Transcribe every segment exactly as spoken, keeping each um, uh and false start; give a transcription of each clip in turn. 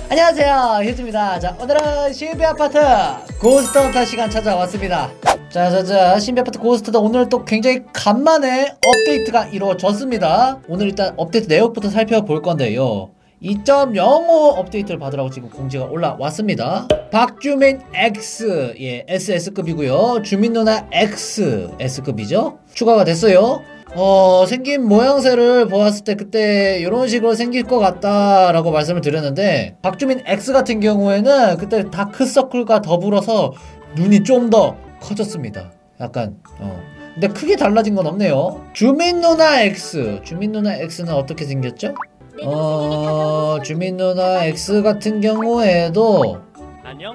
안녕하세요, 휴즈입니다. 자, 오늘은 신비아파트 고스트 헌터 시간 찾아왔습니다. 자자자, 신비아파트 고스트도 오늘 또 굉장히 간만에 업데이트가 이루어졌습니다. 오늘 일단 업데이트 내역부터 살펴볼 건데요, 이 점 영오 업데이트를 받으라고 지금 공지가 올라왔습니다. 박주민 X, 예, 에스에스급이고요 주민 누나 X, S급이죠. 추가가 됐어요. 어, 생긴 모양새를 보았을 때 그때 이런 식으로 생길 것 같다 라고 말씀을 드렸는데, 박주민 X 같은 경우에는 그때 다크서클과 더불어서 눈이 좀 더 커졌습니다. 약간 어 근데 크게 달라진 건 없네요. 주민 누나 X, 주민 누나 X는 어떻게 생겼죠? 어... 주민 누나 X 같은 경우에도 안녕?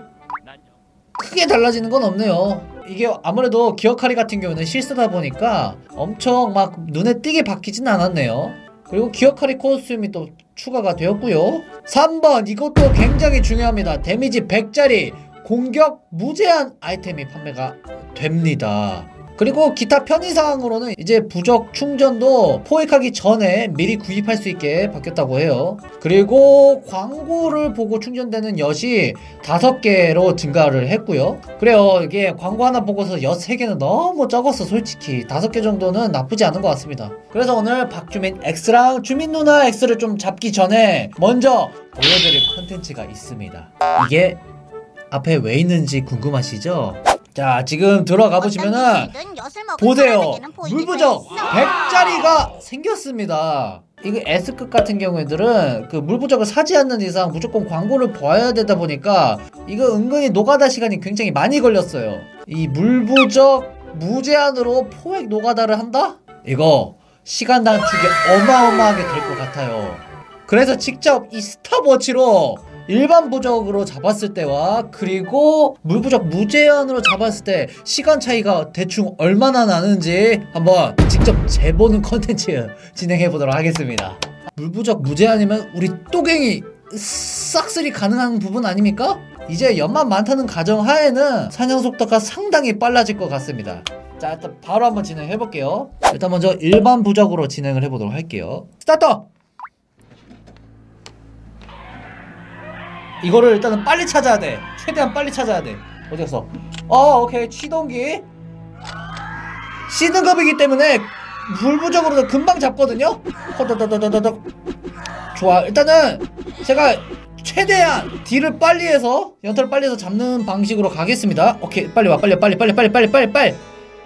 크게 달라지는 건 없네요. 이게 아무래도 기어카리 같은 경우는 실사다 보니까 엄청 막 눈에 띄게 바뀌진 않았네요. 그리고 기어카리 코스튬이 또 추가가 되었고요. 삼 번, 이것도 굉장히 중요합니다. 데미지 백짜리 공격 무제한 아이템이 판매가 됩니다. 그리고 기타 편의사항으로는 이제 부적 충전도 포획하기 전에 미리 구입할 수 있게 바뀌었다고 해요. 그리고 광고를 보고 충전되는 엿이 다섯 개로 증가를 했고요. 그래요, 이게 광고 하나 보고서 엿 세 개는 너무 적었어. 솔직히 다섯 개 정도는 나쁘지 않은 것 같습니다. 그래서 오늘 박주민 X랑 주민 누나 X를 좀 잡기 전에 먼저 보여드릴 컨텐츠가 있습니다. 이게 앞에 왜 있는지 궁금하시죠? 자, 지금 들어가 보시면은 보세요, 물부적 백짜리가 생겼습니다. 이거 S급 같은 경우에들은 그 물부적을 사지 않는 이상 무조건 광고를 봐야 되다 보니까 이거 은근히 노가다 시간이 굉장히 많이 걸렸어요. 이 물부적 무제한으로 포획 노가다를 한다? 이거 시간 단축이 어마어마하게 될 것 같아요. 그래서 직접 이 스탑워치로 일반 부적으로 잡았을 때와 그리고 물부적 무제한으로 잡았을 때 시간 차이가 대충 얼마나 나는지 한번 직접 재보는 컨텐츠 진행해 보도록 하겠습니다. 물부적 무제한이면 우리 또갱이 싹쓸이 가능한 부분 아닙니까? 이제 연만 많다는 가정하에는 사냥 속도가 상당히 빨라질 것 같습니다. 자, 일단 바로 한번 진행해 볼게요. 일단 먼저 일반 부적으로 진행을 해 보도록 할게요. 스타트! 이거를 일단은 빨리 찾아야 돼. 최대한 빨리 찾아야 돼. 어디 갔어? 어, 오케이. 취동기 C등급이기 때문에 물부적으로도 금방 잡거든요. 허더더더더더. 좋아, 일단은 제가 최대한 딜을 빨리 해서, 연타를 빨리 해서 잡는 방식으로 가겠습니다. 오케이, 빨리 와. 빨리 빨리 빨리 빨리 빨리 빨리 빨리.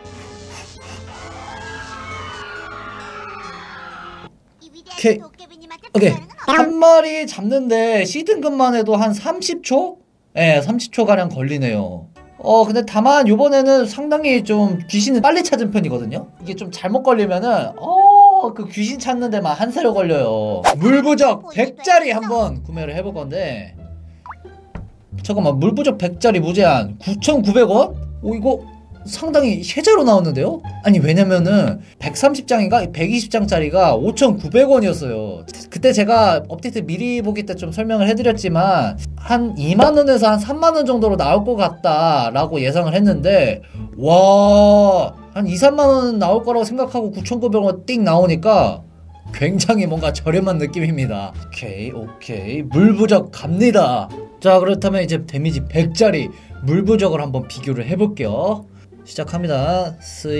오케이 오케이. 한 마리 잡는데 C등급만 해도 한 삼십 초? 예, 삼십 초 가량 걸리네요. 어, 근데 다만 요번에는 상당히 좀 귀신을 빨리 찾은 편이거든요. 이게 좀 잘못 걸리면은 어, 그 귀신 찾는 데만 한 세로 걸려요. 물부적 백짜리 한번 구매를 해볼 건데, 잠깐만, 물부적 백짜리 무제한 구천구백 원? 오, 이거 상당히 혜자로 나왔는데요? 아니, 왜냐면은 백삼십 장인가 백이십 장짜리가 오천구백 원이었어요 그때 제가 업데이트 미리 보기 때 좀 설명을 해드렸지만 한 이만 원에서 한 삼만 원 정도로 나올 것 같다 라고 예상을 했는데, 와, 한 이, 삼만 원은 나올 거라고 생각하고 구천구백 원 띵 나오니까 굉장히 뭔가 저렴한 느낌입니다. 오케이 오케이, 물부적 갑니다. 자, 그렇다면 이제 데미지 백짜리 물부적을 한번 비교를 해볼게요. 시작합니다.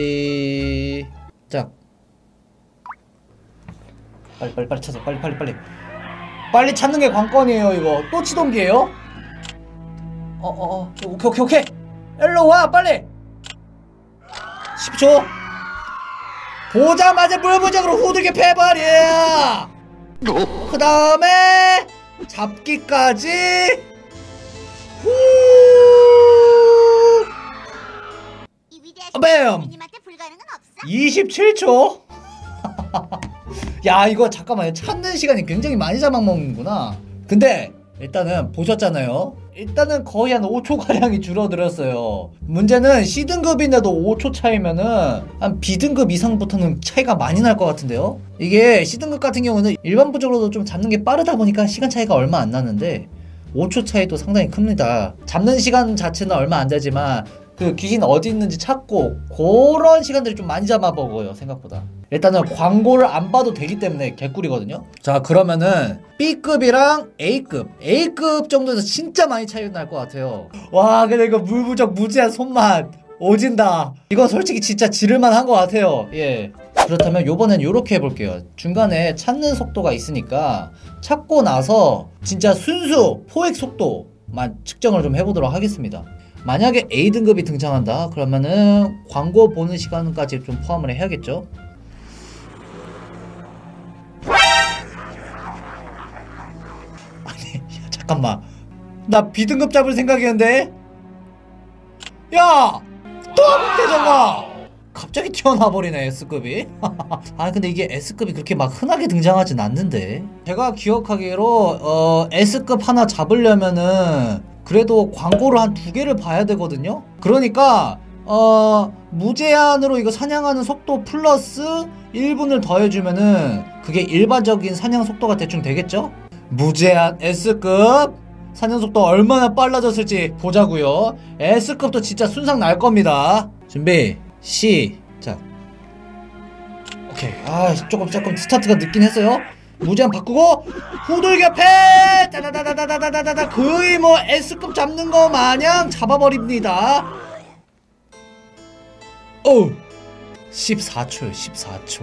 스이작. 빨리 빨리 빨리 찾아. 빨리 빨리 빨리 빨리 찾는 게 관건이에요. 이거 또 치동기예요? 어어어 어, 오케이 오케이 오케이. 일로 와 빨리. 십 초. 보자마자 물부적으로 후들겨 패버려. 그 다음에 잡기까지. 후. 뱀! 이십칠 초? 야, 이거 잠깐만요. 찾는 시간이 굉장히 많이 잡아먹는구나. 근데 일단은 보셨잖아요. 일단은 거의 한 오 초 가량이 줄어들었어요. 문제는 C등급인데도 오 초 차이면은 한 B등급 이상부터는 차이가 많이 날 것 같은데요. 이게 C등급 같은 경우는 일반 부적으로도 좀 잡는 게 빠르다 보니까 시간 차이가 얼마 안 나는데 오 초 차이도 상당히 큽니다. 잡는 시간 자체는 얼마 안 되지만 그 귀신 어디 있는지 찾고 그런 시간들이 좀 많이 잡아먹어요 생각보다. 일단은 광고를 안 봐도 되기 때문에 개꿀이거든요. 자 그러면은 B급이랑 A급 A급 정도에서 진짜 많이 차이 날 것 같아요. 와 근데 이거 물부족 무지한 손맛 오진다. 이거 솔직히 진짜 지를만 한 것 같아요. 예. 그렇다면 요번엔 요렇게 해볼게요. 중간에 찾는 속도가 있으니까 찾고 나서 진짜 순수 포획 속도만 측정을 좀 해보도록 하겠습니다. 만약에 A등급이 등장한다 그러면은 광고 보는 시간까지 좀 포함을 해야겠죠. 아니 야, 잠깐만 나 B등급 잡을 생각이었는데 야! 또 대장아! 갑자기 튀어나와버리네 S급이. 아 근데 이게 S급이 그렇게 막 흔하게 등장하진 않는데 제가 기억하기로 어 S급 하나 잡으려면은 그래도 광고를 한 두 개를 봐야 되거든요. 그러니까 어 무제한으로 이거 사냥하는 속도 플러스 일 분을 더해주면은 그게 일반적인 사냥 속도가 대충 되겠죠? 무제한 S급 사냥 속도 얼마나 빨라졌을지 보자고요. S급도 진짜 순삭 날 겁니다. 준비 시작. 오케이. 아 조금 조금 스타트가 늦긴 했어요. 무제한 바꾸고 후들겨 패! 따다다다다다다다다 거의 뭐 S급 잡는 거 마냥 잡아버립니다. 오! 십사 초요 십사 초.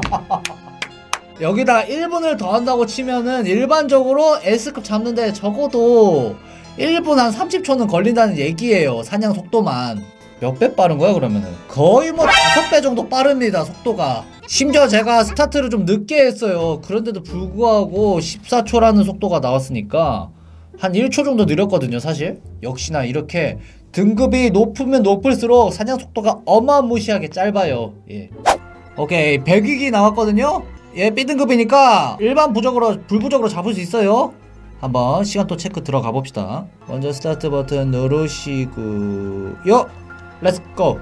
여기다가 일 분을 더한다고 치면은 일반적으로 S급 잡는데 적어도 일 분 한 삼십 초는 걸린다는 얘기예요. 사냥 속도만. 몇 배 빠른 거야 그러면은? 거의 뭐 다섯 배 정도 빠릅니다 속도가. 심지어 제가 스타트를 좀 늦게 했어요. 그런데도 불구하고 십사 초라는 속도가 나왔으니까 한 일 초 정도 느렸거든요 사실. 역시나 이렇게 등급이 높으면 높을수록 사냥 속도가 어마무시하게 짧아요. 예. 오케이 백위기 나왔거든요. 예 B등급이니까 일반 부적으로 불부적으로 잡을 수 있어요. 한번 시간 또 체크 들어가 봅시다. 먼저 스타트 버튼 누르시고요. 렛츠고.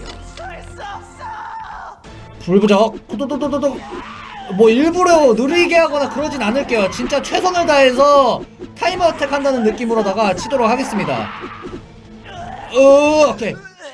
불부적 후두두두두두. 뭐 일부러 느리게 하거나 그러진 않을게요. 진짜 최선을 다해서 타이머 어택 한다는 느낌으로다가 치도록 하겠습니다. 어, 오케이.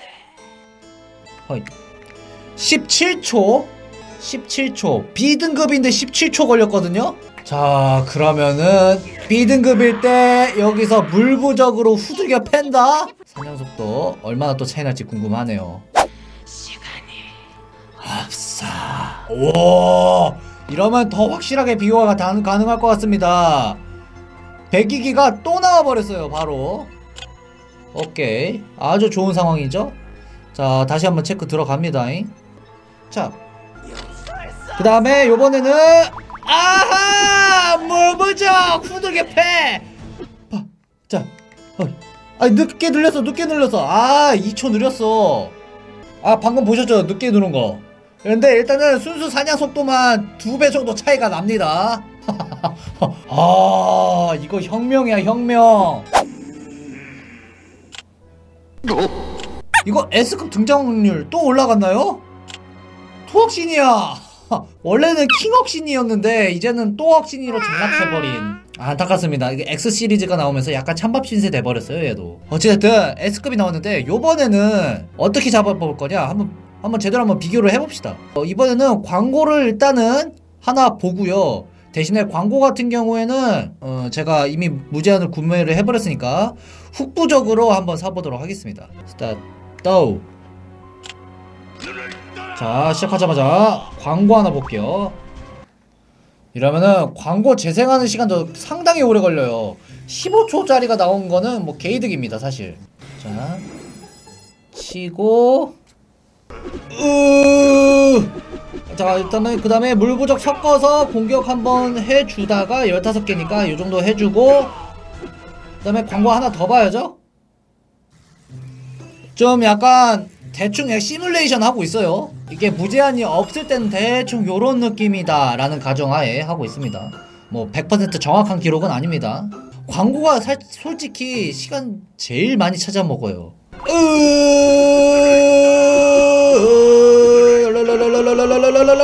허이. 십칠 초 십칠 초 B등급인데 십칠 초 걸렸거든요. 자 그러면은 B등급일 때 여기서 물부적으로 후들겨 팬다. 사냥속도 얼마나 또 차이 날지 궁금하네요. 시간이 없어. 오 이러면 더 확실하게 비교가 다, 가능할 것 같습니다. 백위기가 또 나와버렸어요 바로. 오케이 아주 좋은 상황이죠. 자 다시 한번 체크 들어갑니다. 자 그 다음에 요번에는 아하 물부적 후들겨 패. 자 어. 아니 늦게 늘렸어 늦게 늘렸어. 아 이 초 느렸어. 아 방금 보셨죠 늦게 누른 거. 근데 일단은 순수 사냥 속도만 두 배 정도 차이가 납니다. 아 이거 혁명이야 혁명. 이거 S급 등장률 또 올라갔나요? 토억신이야. 원래는 킹억신이었는데 이제는 또 억신이로 전락해버린. 안타깝습니다. 이게 X 시리즈가 나오면서 약간 찬밥 신세 돼버렸어요 얘도. 어찌됐든 S급이 나왔는데 요번에는 어떻게 잡아볼 거냐 한번 한번 제대로 한번 비교를 해봅시다. 어, 이번에는 광고를 일단은 하나 보고요. 대신에 광고 같은 경우에는 어, 제가 이미 무제한을 구매를 해버렸으니까 훅부적으로 한번 사보도록 하겠습니다. 스타트. 자 시작하자마자 광고 하나 볼게요. 이러면은 광고 재생하는 시간도 상당히 오래 걸려요. 십오 초짜리가 나온 거는 뭐 개이득입니다 사실. 자 치고 으 자 일단은 그 다음에 물부적 섞어서 공격 한번 해주다가 열다섯 개니까 요정도 해주고 그 다음에 광고 하나 더 봐야죠. 좀 약간 대충 시뮬레이션 하고 있어요. 이게 무제한이 없을 땐 대충 요런 느낌이다 라는 가정하에 하고 있습니다. 뭐 백 퍼센트 정확한 기록은 아닙니다. 광고가 살, 솔직히 시간 제일 많이 찾아먹어요.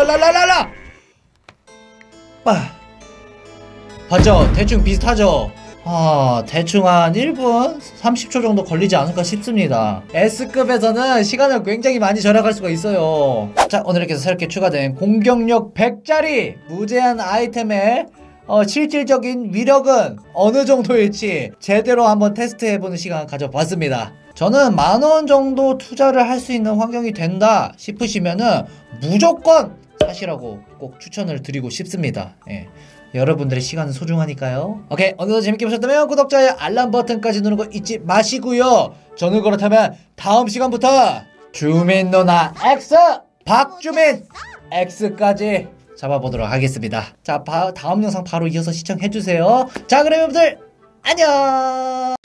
봤죠? 대충 비슷하죠? 아, 대충 한 일 분 삼십 초 정도 걸리지 않을까 싶습니다. S급에서는 시간을 굉장히 많이 절약할 수가 있어요. 자, 오늘 이렇게 해서 새롭게 추가된 공격력 백짜리 무제한 아이템의 어, 실질적인 위력은 어느 정도일지 제대로 한번 테스트해보는 시간 가져봤습니다. 저는 만원 정도 투자를 할 수 있는 환경이 된다 싶으시면은 무조건 사시라고 꼭 추천을 드리고 싶습니다. 예. 여러분들의 시간은 소중하니까요. 오케이, 오늘도 재밌게 보셨다면 구독자의 알람 버튼까지 누르는 거 잊지 마시고요. 저는 그렇다면 다음 시간부터 주민 누나 X, 박주민 X까지 잡아보도록 하겠습니다. 자, 바, 다음 영상 바로 이어서 시청해주세요. 자, 그럼 여러분들 안녕.